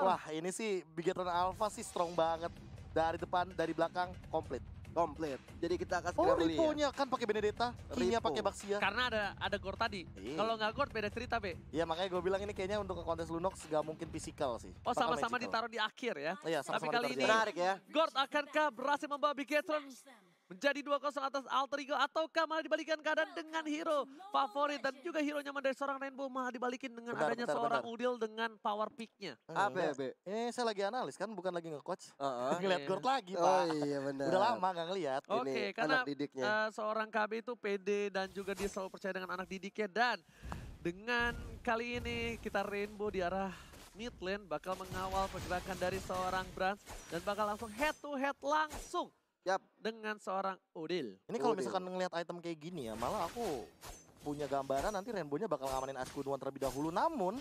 Wah ini sih Bigetron Alpha sih strong banget. Dari depan, dari belakang, komplit. Komplit. Jadi kita akan Oh segera melihat. Ripo-nya kan pakai Benedetta, King-nya Ripo. pakai Baxia. Karena ada Gord tadi. Iya. Kalau nggak Gord beda cerita, Be. Iya makanya gue bilang ini kayaknya untuk ke kontes Lunox gak mungkin physical sih. Oh, Bakal sama-sama magical. ditaruh di akhir ya. Iya, Tapi sama-sama kali ditaruh ini di Menarik ya. Gord akankah berhasil membawa Bigetron menjadi 2-0 atas Alter Ego, ataukah malah dibalikan keadaan dengan hero favorit dan juga hero nyaman dari seorang Rainbow malah dibalikin dengan Bentar, adanya bentar, seorang bentar. Udil dengan power pick-nya. Apa ya, Enggak. Be? Ini saya lagi analis kan, bukan lagi nge-coach. Ngeliat Iya. Gord lagi Oh pak. iya benar. Udah lama gak ngeliat. Oke, Ini karena anak didiknya. seorang KB itu pede dan juga dia selalu percaya dengan anak didiknya. Dan dengan kali ini kita Rainbow di arah mid lane bakal mengawal pergerakan dari seorang Brans dan bakal langsung head to head langsung Yap. dengan seorang Udil. Ini kalau Udil. misalkan ngeliat item kayak gini ya, malah aku punya gambaran nanti Rainbow-nya bakal ngamanin Askunuan terlebih dahulu. Namun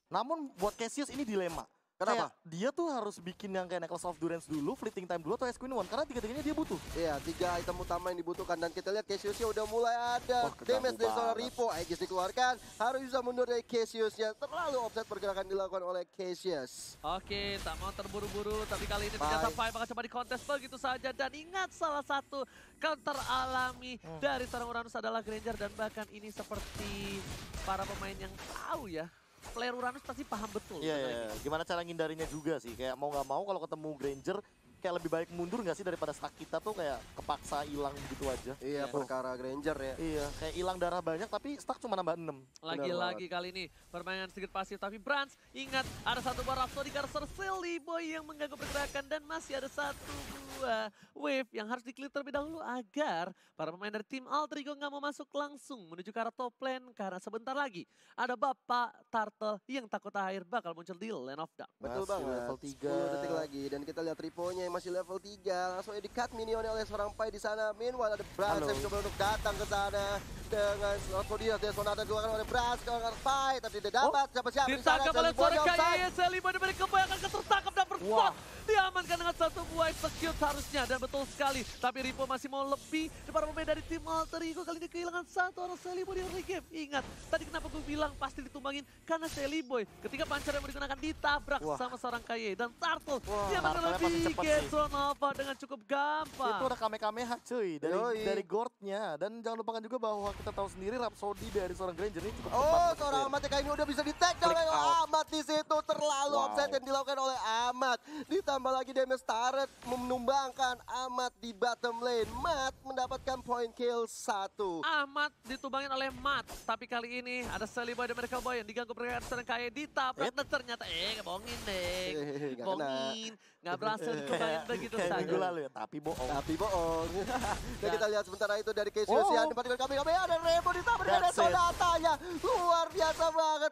buat Cassius ini dilema. Kenapa? Kayak dia tuh harus bikin yang kayak Necklace of Durance dulu, Fleeting Time dulu atau Esquin One. Karena tiga-tiganya dia butuh. Iya, 3 item utama yang dibutuhkan dan kita lihat Cassiusnya udah mulai ada Wah, keganggu damage dari seorang banget. Ripo. Aegis dikeluarkan, harus bisa mundur dari Cassiusnya. Terlalu offset pergerakan dilakukan oleh Cassius. Oke, tak mau terburu-buru, tapi kali ini ternyata Five akan coba dikontes begitu saja. Dan ingat salah satu counter alami dari seorang Uranus adalah Granger. Dan bahkan ini seperti para pemain yang tahu ya, player Uranus pasti paham betul. Iya, dengan iya. ini. Gimana cara ngindarinya juga sih. Kayak mau nggak mau kalau ketemu Granger, kayak lebih baik mundur nggak sih daripada stack kita tuh kayak kepaksa hilang gitu aja. Iya, perkara Granger ya. Iya, kayak hilang darah banyak tapi stack cuma nambah 6. Lagi-lagi kali ini permainan sedikit pasif, tapi Brans ingat ada satu buah Rhapsody Cursor Silly Boy yang mengganggu pergerakan dan masih ada satu buah wave yang harus di-clear terlebih dahulu agar para pemain dari tim Alter Ego nggak mau masuk langsung menuju ke arah top lane karena sebentar lagi ada Bapak Turtle yang takut air bakal muncul di Land of Dark. Betul Masih banget. level 3. 10 detik lagi dan kita lihat Ripo-nya yang masih level 3. Langsung di-cut minionnya oleh seorang Pai di sana. Meanwhile ada Brans Halo. yang coba untuk datang ke sana dengan Rhapsody dan Sonata dikeluarkan oleh Brans ke arah Pai tapi tidak dapat. Siapa-siapa di sana. Ditangkap oleh Jelly Boy seorang offside. kaya Silly Boy dari kembali akan tertangkap dan berspot. Wah. Diamankan dengan satu buah execute harusnya dan betul sekali. Tapi Ripo masih mau lebih para pemain dari tim Alter Ego kali ini kehilangan satu orang Silly Boy di early game. Ingat, tadi kenapa gue bilang pasti ditumbangin karena Silly Boy ketika pancar yang mau digunakan ditabrak Wah. sama seorang Kaye dan Turtle Wah, dia Turtle-nya pasti lebih cepet get sih. zone Alpha dengan cukup gampang. Itu ada Kamehameha cuy Yoi. dari Gord-nya. Dan jangan lupakan juga bahwa kita tahu sendiri Rhapsody dari seorang Granger ini cukup Oh, cepat. seorang Amat yang kali ini udah bisa di-tag down Click oleh out. Amat di situ. Terlalu Wow. offset yang dilakukan oleh Amat. Ditambah lagi damage turret menumbangkan Amat di bottom lane. Mat mendapatkan point kill 1. Ahmad ditumbangin oleh Mat, tapi kali ini ada Silly Boy dan Miracle Boy yang diganggu pergerakan seorang Kaye ditabrak dan ternyata ngebohongin deh. Nggak Bohongin, nggak berhasil ditumbangin begitu Kayak minggu saja. lalu ya, tapi bohong. Tapi bohong. Dan kita lihat sementara itu dari Cassius Oh. yang depan dengan kami ada Rebo ditabrak dengan That's it. Sonatanya. Luar biasa banget.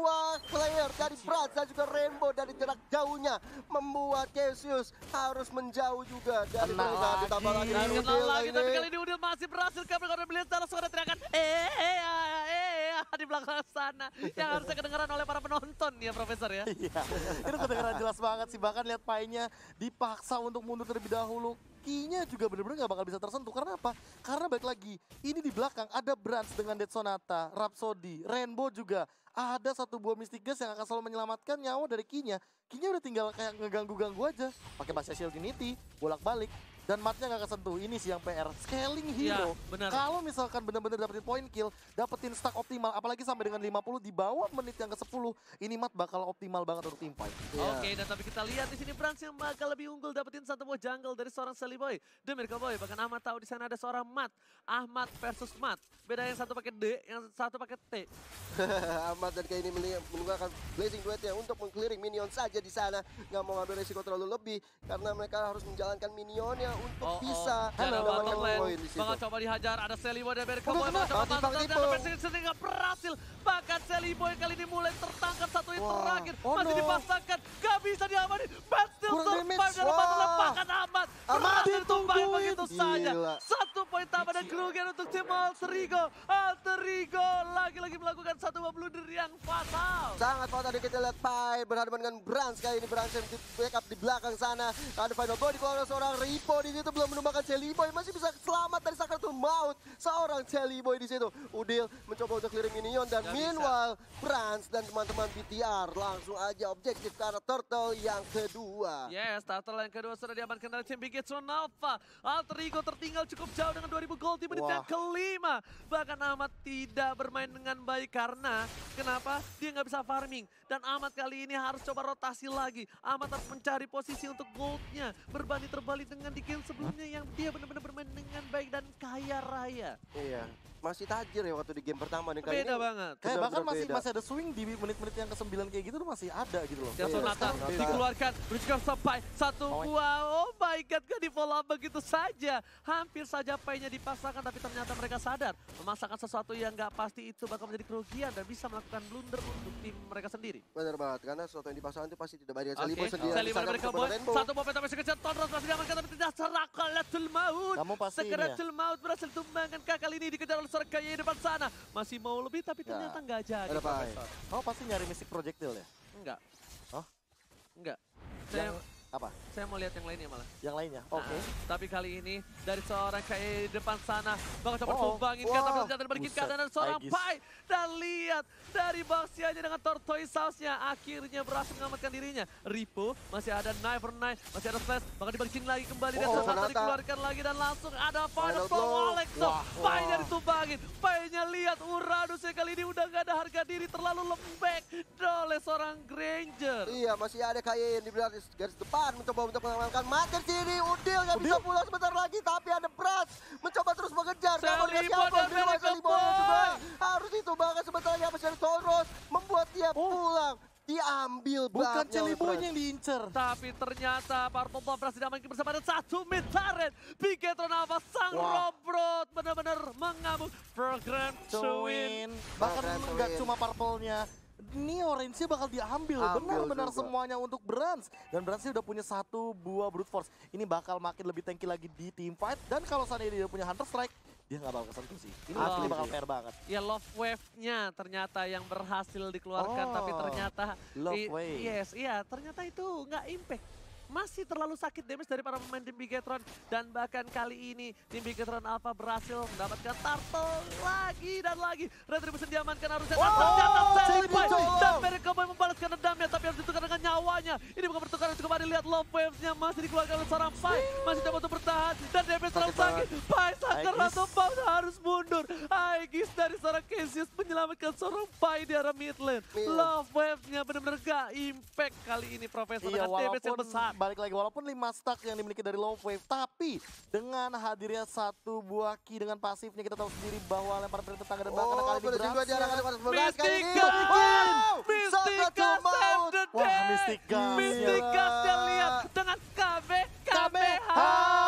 2 player dari Brans dan juga Rainbow dari jarak jauhnya membuat Cassius harus menjauh juga dari Kena mereka. Ditambah lagi. lagi Dan Udil kenal lagi, tapi ini. kali ini Udil masih berhasil kabur karena melihat salah suara teriakan di belakang sana yang harusnya kedengaran oleh para penonton ya Profesor ya. Iya, itu kedengeran jelas banget sih. Bahkan lihat Pai-nya dipaksa untuk mundur terlebih dahulu. Key-nya juga benar-benar nggak bakal bisa tersentuh. Karena apa? Karena balik lagi, ini di belakang ada Brans dengan Dead Sonata, Rhapsody, Rainbow juga. Ada satu buah Mystic Gas yang akan selalu menyelamatkan nyawa dari Key-nya. Key-nya udah tinggal kayak ngeganggu-ganggu aja. Pakai bahasa Shield Unity, bolak-balik. Dan matnya nggak kesentuh. Ini sih yang PR. Scaling hero. Iya, benar. Kalau misalkan benar-benar dapetin point kill, dapetin stack optimal, apalagi sampai dengan 50 di bawah menit yang ke-10, ini mat bakal optimal banget untuk tim fight. Oke, dan tapi kita lihat di sini Brans yang bakal lebih unggul dapetin satu buah jungle dari seorang Silly Boy, The Miracle Boy. Bahkan Ahmad tahu di sana ada seorang Mat, Ahmad versus Mat. Beda yang satu pakai D, yang satu pakai T. Ahmad dan kayak ini menggunakan Blazing Duetnya untuk meng-clearing minion saja di sana. Nggak mau ngambil resiko terlalu lebih karena mereka harus menjalankan minionnya untuk bisa Halo, mendapatkan bottom lane. poin di situ. Bakal coba dihajar, ada Silly Boy dan Miracle Udah Boy. kena, Bakal coba dibang tantang Ripo. dan Persik sendiri nggak berhasil. Bahkan Silly Boy kali ini mulai tertangkap satu hit Wah, terakhir. oh Masih no. dipaksakan, nggak bisa diamanin. But still Kurang survive damage. dalam battle Wah. bahkan Ahmad. Ahmad Berhasil tumbang ditungguin. begitu saja. Gila. Satu poin poin tambah dan kerugian untuk tim Alter Ego. Alter Ego lagi-lagi melakukan satu blunder yang fatal. Sangat fatal tadi kita lihat Pai berhadapan dengan Brans kali ini. Brans yang di backup di belakang sana. Ada final body keluar seorang Ripo di situ belum menumbangkan Jelly Boy, masih bisa selamat dari Sakratul Maut. Seorang Jelly Boy di situ. Udil mencoba untuk clearing minion dan meanwhile Brans dan teman-teman BTR langsung aja objektif ke arah Turtle yang kedua. Yes, Turtle yang kedua sudah diamankan dari tim Bigetron Alpha. Alter Ego tertinggal cukup jauh dengan 2000 gold di menit yang kelima. Bahkan Ahmad tidak bermain dengan baik karena kenapa? Dia nggak bisa farming. Dan Ahmad kali ini harus coba rotasi lagi. Ahmad harus mencari posisi untuk goldnya. Berbanding terbalik dengan di game sebelumnya yang dia benar-benar bermain dengan baik dan kaya raya. Iya, masih tajir ya waktu di game pertama nih kali Beda ini. banget. Kayak bahkan Bener-bener masih ada swing di menit-menit yang ke-9 kayak gitu tuh masih ada gitu loh. Dan Sonata Sonata. dikeluarkan, menunjukkan sampai satu buah. Oh my god, gak di follow up begitu saja. Hampir saja painya dipasangkan, tapi ternyata mereka sadar memasangkan sesuatu yang gak pasti itu bakal menjadi kerugian dan bisa melakukan blunder untuk tim mereka sendiri. Benar banget, karena sesuatu yang dipasangkan itu pasti tidak baik dengan Jelly Oke, Boy sendiri. Sally mereka boy. Satu bom tapi sekejar Tonros masih diamankan tapi tidak Sakratul Maut. Kamu pasti ini ya? Sakratul Maut berhasil tumbangkan kali ini dikejar oleh seorang kaya di depan sana. Masih mau lebih tapi ternyata nggak jadi. Ada Pai. Profesor. Kamu pasti nyari Mystic Projectile ya? Enggak. Oh? Enggak. Saya, Yang apa? saya mau lihat yang lainnya malah. Yang lainnya? Oke. Nah, tapi kali ini dari seorang kayak di depan sana bakal coba Oh, tumbangin wow. kan tapi ternyata dibalikin Buset, keadaan seorang Aegis. Pai. Dan lihat dari Baxianya dengan Tortoise Sauce-nya akhirnya berhasil mengamankan dirinya. Ripo masih ada Knife, masih ada Flash, bakal dibalikin lagi kembali dan Oh, Sonata Sonata. dikeluarkan lagi dan langsung ada final Final blow blow. Alexo. Wah, Pai-nya wah. ditumbangin. Pai-nya lihat Uranusnya kali ini udah gak ada harga diri, terlalu lembek oleh seorang Granger. Iya, masih ada Kain di garis depan mencoba untuk mengamankan Mater Ciri. Udil nggak bisa pulang sebentar lagi, tapi ada Brans mencoba terus mengejar. Namun Sally siapa Boy dan Bima Miracle Sally Boy juga Boy. harus itu bahkan sebentar lagi apa dari Tauros membuat dia pulang. Diambil Bukan banget Jelly oleh Boy Brans. yang diincer. Tapi ternyata Purple Bomb berhasil diamankan bersama dengan satu mid-turret. Bigetron Alpha sang Wah. Robrot benar-benar mengamuk program to win. Bahkan Program to nggak win. cuma purple-nya. Ini orange-nya bakal diambil. Ambil Benar-benar juga. semuanya untuk Brans. Dan Brans udah punya satu buah brute force. Ini bakal makin lebih tanky lagi di team fight. Dan kalau seandainya dia punya Hunter Strike, dia nggak bakal kesentuh sih. Ini Wow. asli bakal fair banget. Ya Love Wave-nya ternyata yang berhasil dikeluarkan. Tapi Oh, ternyata Love Wave. Yes, iya ternyata itu nggak impact. Masih terlalu sakit damage dari para pemain tim Bigetron. Dan bahkan kali ini tim Bigetron Alpha berhasil mendapatkan Turtle lagi dan lagi. Retribution diamankan harusnya. Dan ternyata Sally Boy dan Miracle Boy membalaskan dendamnya. Tapi harus ditukar dengan nyawanya. Ini bukan pertukaran cukup ada. Lihat Love Waves-nya masih dikeluarkan oleh seorang Pai. Masih coba untuk bertahan. Dan damage terlalu sakit. Pai Sakratul Maut harus mundur. Aegis dari seorang Cassius menyelamatkan seorang Pai di arah mid lane. Love Waves-nya benar-benar gak impact kali ini Profesor. Iya, Dengan damage yang besar. balik lagi walaupun 5 stack yang dimiliki dari Love Wave, tapi dengan hadirnya satu buah key dengan pasifnya kita tahu sendiri bahwa lemparan dari tetangga dan bahkan kali ini berhasil dua diarahkan kepada 11 kali ini. Mystica! Wow! Mystica Sakratul save Maut. the Wah, day! Mystica. Mystica yang lihat dengan KBH.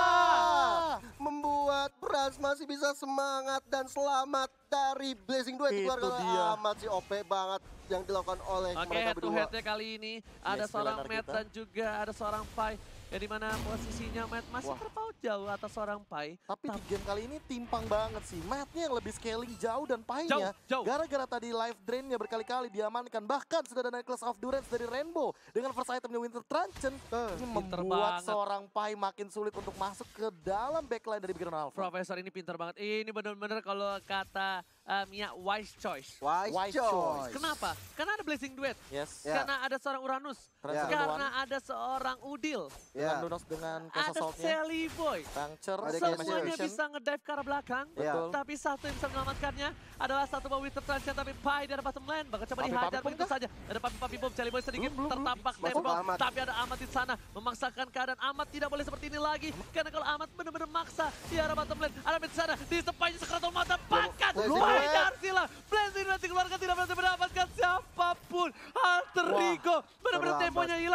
Membuat Brans masih bisa semangat dan selamat dari Blazing Duet. Itu Dikeluarkan oleh dia. Ahmad sih OP banget yang dilakukan oleh Oke, mereka head to berdua. headnya kali ini ada Yes, seorang Belanar Matt kita. dan juga ada seorang Pai. Ya dimana posisinya Matt masih Wah. terpaut jauh atas seorang Pai. Tapi di game kali ini timpang banget sih. Matt-nya yang lebih scaling jauh dan Pai-nya. Jauh. Gara-gara tadi life drain-nya berkali-kali diamankan. Bahkan sudah ada Necklace of Durance dari Rainbow. Dengan first itemnya Winter Truncheon. Ini pinter membuat banget. seorang Pai makin sulit untuk masuk ke dalam backline dari Bigetron Alpha. Profesor ini pintar banget. Ini benar-benar kalau kata Mia wise choice. Wise choice. Kenapa? Karena ada Blazing Duet. Yes. Ya. Karena ada seorang Uranus. Transfer Karena ada seorang Udil. dengan Ya. Lunos dengan Case Ada Assault-nya. Sally Boy. Puncture. Ada sama Semuanya Execution. bisa ngedive ke arah belakang. Ya. Betul. Tapi satu yang bisa menyelamatkannya adalah satu bom Winter Truncheon. Tapi Pai di arah bottom lane. Bakal coba Papi-papi dihajar bom begitu kah? saja. Ada papi-papi bom. Sally Boy sedikit Belum. tertampak Masuk tembok. Ahmad. Tapi ada Ahmad di sana. Memaksakan keadaan Ahmad tidak boleh seperti ini lagi. Karena kalau Ahmad benar-benar maksa di arah bottom lane. Ada di sana. Di sepanya Sakratul Maut dapatkan. Blazing Pai Duet. Darsila. Blazing Duet dikeluarkan tidak berhasil mendapatkan siapapun. Alter Wah, Ego. Benar-benar terlambat. temponya hilang. Lihat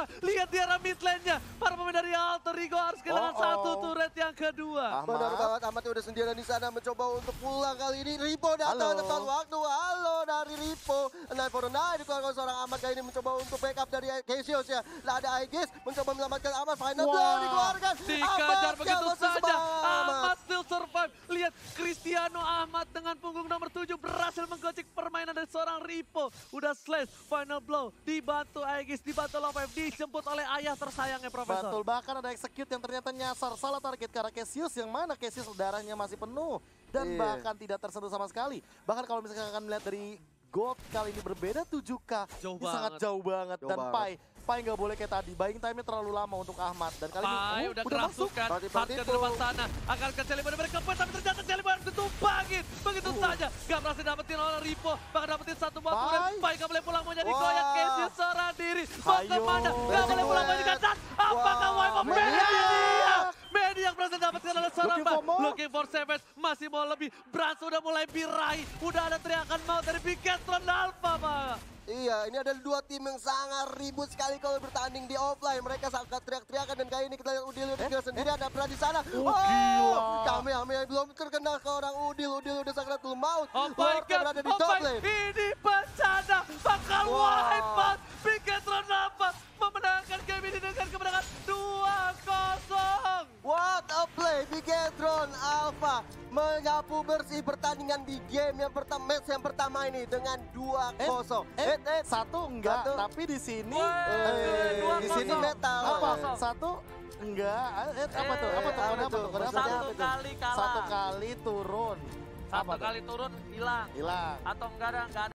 lihat di arah mid lane-nya. Para pemain dari Alter Ego harus kehilangan satu turret yang kedua. Benar banget, Ahmad udah sendirian di sana mencoba untuk pulang kali ini. Ripo datang tepat waktu. Halo dari Ripo. 949 dikeluarkan seorang Ahmad kali ini mencoba untuk backup dari Cassius ya. Lah ada Aegis mencoba menyelamatkan Ahmad. Final blow dikeluarkan. Dikejar begitu masih saja. selamat. Ahmad still survive. Lihat Cristiano Ahmad dengan punggung nomor 7 berhasil menggocek permainan dari seorang Ripo. Udah slash, final blow, dibantu Aegis, dibantu Love, dijemput oleh ayah tersayangnya Profesor. Betul, bahkan ada execute yang ternyata nyasar salah target ke arah Cassius, yang mana Cassius darahnya masih penuh dan bahkan tidak tersentuh sama sekali. Bahkan kalau misalkan akan melihat dari Gold kali ini berbeda 7K, Jauh ini sangat banget. jauh banget. Dan Pai nggak boleh kayak tadi, buying time-nya terlalu lama untuk Ahmad. Dan kali Pai ini udah masuk. kerasukan, Party ke depan sana. Akan ke Celibo mereka point, tapi ternyata Celibo harus ditumpangin. Begitu saja, gak berhasil dapetin oleh Ripo. Bahkan dapetin satu buah turret. Pai gak boleh pulang, mau jadi goyak Cassius seorang diri. Mau kemana? Gak boleh pulang, mau jadi dan apakah Wipe Media yang berhasil dapatkan oleh seorang Looking for Savage, masih mau lebih. Brans udah mulai birahi, udah ada teriakan mau dari Bigetron Alpha, Pak. Iya, ini adalah dua tim yang sangat ribut sekali kalau bertanding di offline. Mereka sangat teriak-teriakan dan kali ini kita lihat Udil udah tinggal sendiri, ada Brand di sana. Gila. Kami belum terkena ke orang Udil. Udil udah sangat maut. Oh my God, berada di top lane. Ini bencana, bakal wipe out. Bigetron Alpha memenangkan game ini dengan kemenangan 2-0. What a play, Bigetron Alpha menyapu bersih pertandingan di game yang pertama, match yang pertama ini dengan 2-0. Satu enggak, Satu. tapi di sini Di sini metal. apa? Satu enggak, apa tuh? Apa tuh? Kode apa tuh? Kode apa? Satu kali kalah. Satu kali turun. Satu Apa tuh? kali turun hilang. Hilang. Atau enggak ada